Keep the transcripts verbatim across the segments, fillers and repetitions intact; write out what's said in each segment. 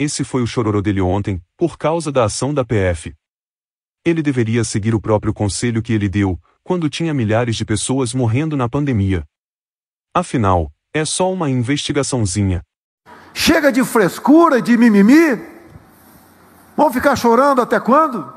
Esse foi o chororô dele ontem, por causa da ação da P F. Ele deveria seguir o próprio conselho que ele deu, quando tinha milhares de pessoas morrendo na pandemia. Afinal, é só uma investigaçãozinha. Chega de frescura, de mimimi? Vão ficar chorando até quando?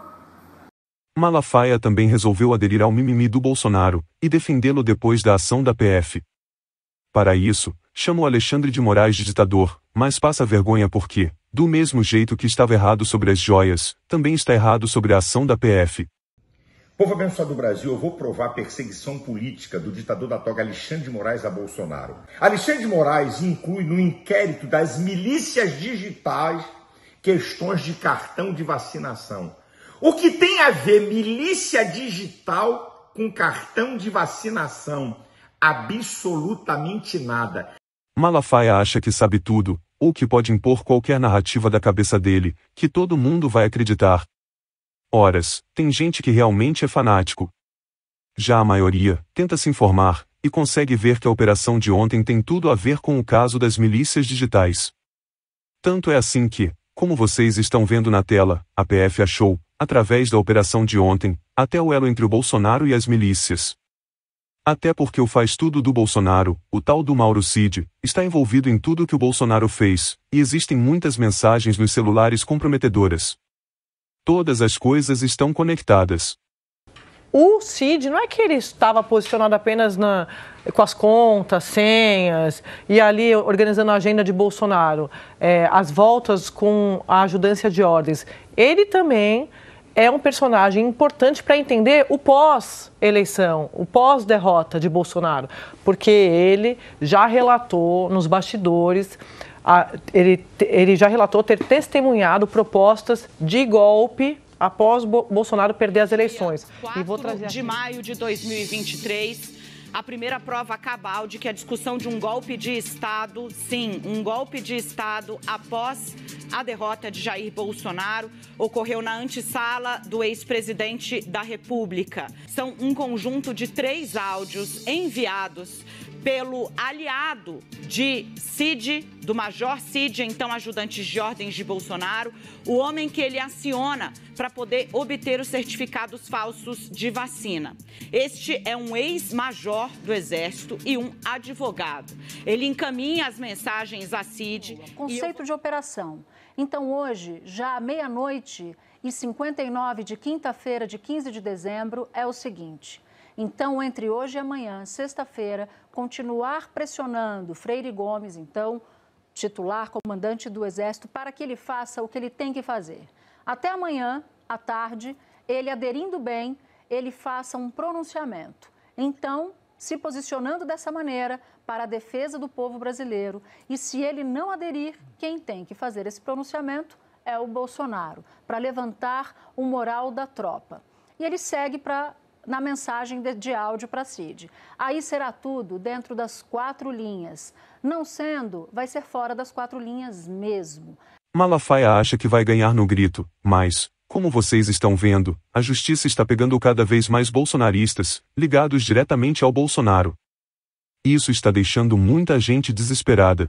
Malafaia também resolveu aderir ao mimimi do Bolsonaro, e defendê-lo depois da ação da P F. Para isso, chama o Alexandre de Moraes de ditador, mas passa vergonha porque, do mesmo jeito que estava errado sobre as joias, também está errado sobre a ação da P F. Povo abençoado do Brasil, eu vou provar a perseguição política do ditador da toga Alexandre de Moraes a Bolsonaro. Alexandre de Moraes inclui no inquérito das milícias digitais questões de cartão de vacinação. O que tem a ver milícia digital com cartão de vacinação? Absolutamente nada. Malafaia acha que sabe tudo, ou que pode impor qualquer narrativa da cabeça dele, que todo mundo vai acreditar. Horas, tem gente que realmente é fanático. Já a maioria, tenta se informar, e consegue ver que a operação de ontem tem tudo a ver com o caso das milícias digitais. Tanto é assim que, como vocês estão vendo na tela, a P F achou, através da operação de ontem, até o elo entre o Bolsonaro e as milícias. Até porque o faz tudo do Bolsonaro, o tal do Mauro Cid, está envolvido em tudo que o Bolsonaro fez, e existem muitas mensagens nos celulares comprometedoras. Todas as coisas estão conectadas. O Cid, não é que ele estava posicionado apenas na, com as contas, senhas, e ali organizando a agenda de Bolsonaro, é, as voltas com a ajudância de ordens. Ele também é um personagem importante para entender o pós-eleição, o pós-derrota de Bolsonaro, porque ele já relatou nos bastidores, a, ele, ele já relatou ter testemunhado propostas de golpe após Bo Bolsonaro perder as eleições. quatro e vou trazer de maio de dois mil e vinte e três, a primeira prova cabal de que a discussão de um golpe de Estado, sim, um golpe de Estado após a derrota de Jair Bolsonaro, ocorreu na antessala do ex-presidente da República. São um conjunto de três áudios enviados pelo aliado de Cid, do Major Cid, então ajudante de ordens de Bolsonaro, o homem que ele aciona para poder obter os certificados falsos de vacina. Este é um ex-major do Exército e um advogado. Ele encaminha as mensagens a Cid. Conceito eu... de operação. Então hoje, já à meia-noite e cinquenta e nove de quinta-feira de quinze de dezembro, é o seguinte. Então, entre hoje e amanhã, sexta-feira, continuar pressionando Freire Gomes, então, titular, comandante do Exército, para que ele faça o que ele tem que fazer. Até amanhã, à tarde, ele aderindo bem, ele faça um pronunciamento. Então, se posicionando dessa maneira para a defesa do povo brasileiro. E se ele não aderir, quem tem que fazer esse pronunciamento é o Bolsonaro, para levantar o moral da tropa. E ele segue para... na mensagem de, de áudio para Cid. Aí será tudo dentro das quatro linhas. Não sendo, vai ser fora das quatro linhas mesmo. Malafaia acha que vai ganhar no grito, mas, como vocês estão vendo, a justiça está pegando cada vez mais bolsonaristas, ligados diretamente ao Bolsonaro. Isso está deixando muita gente desesperada.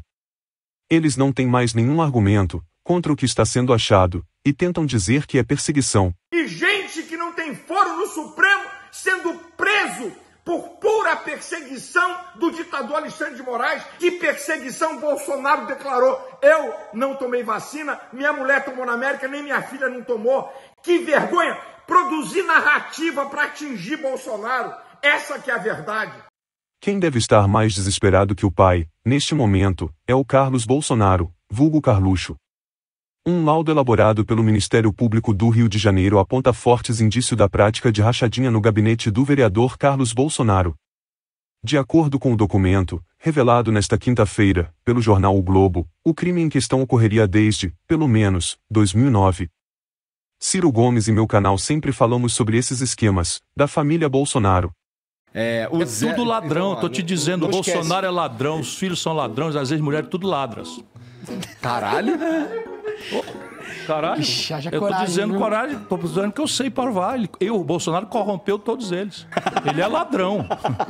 Eles não têm mais nenhum argumento contra o que está sendo achado, e tentam dizer que é perseguição. E gente que não tem foro no Supremo sendo preso por pura perseguição do ditador Alexandre de Moraes. Que perseguição Bolsonaro declarou? Eu não tomei vacina, minha mulher tomou na América, nem minha filha não tomou. Que vergonha! Produzir narrativa para atingir Bolsonaro. Essa que é a verdade. Quem deve estar mais desesperado que o pai, neste momento, é o Carlos Bolsonaro, vulgo Carluxo. Um laudo elaborado pelo Ministério Público do Rio de Janeiro aponta fortes indícios da prática de rachadinha no gabinete do vereador Carlos Bolsonaro. De acordo com o documento, revelado nesta quinta-feira, pelo jornal O Globo, o crime em questão ocorreria desde, pelo menos, dois mil e nove. Ciro Gomes e meu canal sempre falamos sobre esses esquemas, da família Bolsonaro. É, é Zé... tudo ladrão, então, tô te dizendo, não, não Bolsonaro esquece. é ladrão, os filhos são ladrões, as ex-mulheres tudo ladras. Caralho! Caralho, Ixi, haja eu tô coragem, dizendo viu? coragem, tô dizendo que eu sei provar. Ele, eu, o Bolsonaro corrompeu todos eles. Ele é ladrão.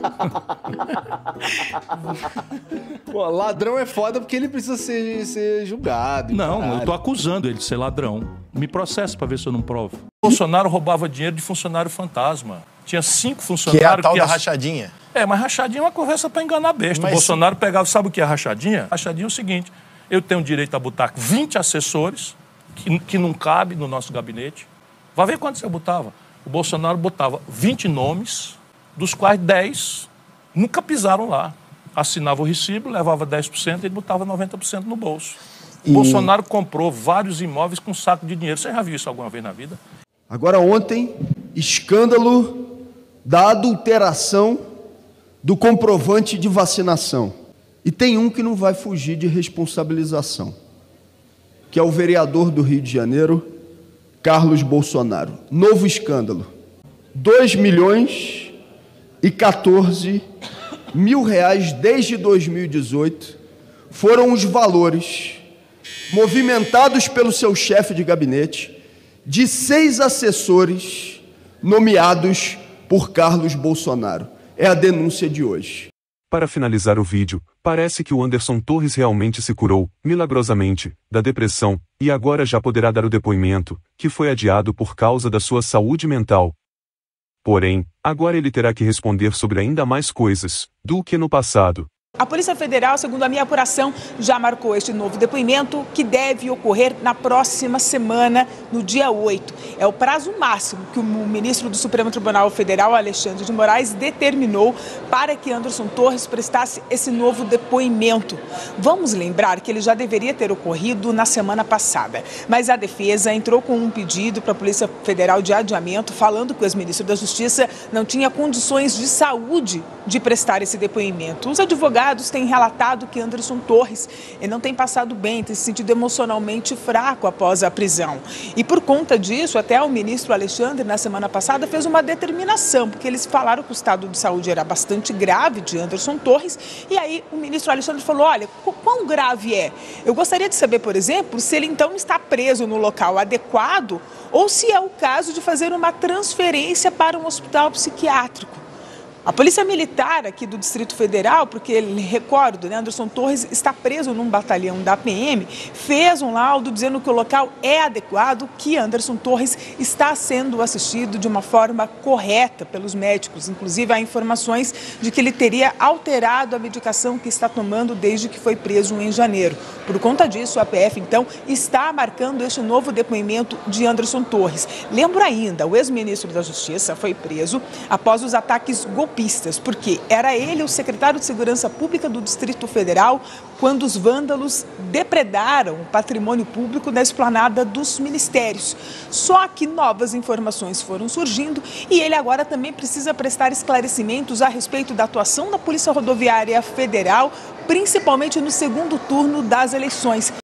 Pô, ladrão é foda porque ele precisa ser, ser julgado. Não, caralho. eu tô acusando ele de ser ladrão. Me processa pra ver se eu não provo. O Bolsonaro roubava dinheiro de funcionário fantasma. Tinha cinco Que é a funcionários... tal que da ass- rachadinha. É, mas rachadinha é uma conversa pra enganar besta. Mas O Bolsonaro pegava... Sabe o que é rachadinha? Rachadinha é o seguinte: eu tenho direito a botar vinte assessores, que, que não cabe no nosso gabinete. Vai ver quantos eu botava. O Bolsonaro botava vinte nomes, dos quais dez nunca pisaram lá. Assinava o recibo, levava dez por cento e ele botava noventa por cento no bolso. O Bolsonaro comprou vários imóveis com saco de dinheiro. Você já viu isso alguma vez na vida? Agora, ontem, escândalo da adulteração do comprovante de vacinação. E tem um que não vai fugir de responsabilização, que é o vereador do Rio de Janeiro, Carlos Bolsonaro. Novo escândalo. dois milhões e quatorze mil reais desde dois mil e dezoito foram os valores movimentados pelo seu chefe de gabinete de seis assessores nomeados por Carlos Bolsonaro. É a denúncia de hoje. Para finalizar o vídeo, parece que o Anderson Torres realmente se curou, milagrosamente, da depressão, e agora já poderá dar o depoimento, que foi adiado por causa da sua saúde mental. Porém, agora ele terá que responder sobre ainda mais coisas do que no passado. A Polícia Federal, segundo a minha apuração, já marcou este novo depoimento, que deve ocorrer na próxima semana, no dia oito. É o prazo máximo que o ministro do Supremo Tribunal Federal, Alexandre de Moraes, determinou para que Anderson Torres prestasse esse novo depoimento. Vamos lembrar que ele já deveria ter ocorrido na semana passada, mas a defesa entrou com um pedido para a Polícia Federal de adiamento, falando que o ex-ministro da Justiça não tinha condições de saúde de prestar esse depoimento. Os advogados têm relatado que Anderson Torres ele não tem passado bem, tem se sentido emocionalmente fraco após a prisão. E por conta disso, até o ministro Alexandre, na semana passada, fez uma determinação, porque eles falaram que o estado de saúde era bastante grave de Anderson Torres, e aí o ministro Alexandre falou: olha, quão grave é? Eu gostaria de saber, por exemplo, se ele então está preso no local adequado ou se é o caso de fazer uma transferência para um hospital psiquiátrico. A Polícia Militar aqui do Distrito Federal, porque ele, recordo, né, Anderson Torres está preso num batalhão da P M, fez um laudo dizendo que o local é adequado, que Anderson Torres está sendo assistido de uma forma correta pelos médicos. Inclusive, há informações de que ele teria alterado a medicação que está tomando desde que foi preso em janeiro. Por conta disso, a P F, então, está marcando este novo depoimento de Anderson Torres. Lembro ainda, o ex-ministro da Justiça foi preso após os ataques golpistas, porque era ele o secretário de Segurança Pública do Distrito Federal quando os vândalos depredaram o patrimônio público da esplanada dos ministérios. Só que novas informações foram surgindo e ele agora também precisa prestar esclarecimentos a respeito da atuação da Polícia Rodoviária Federal, principalmente no segundo turno das eleições.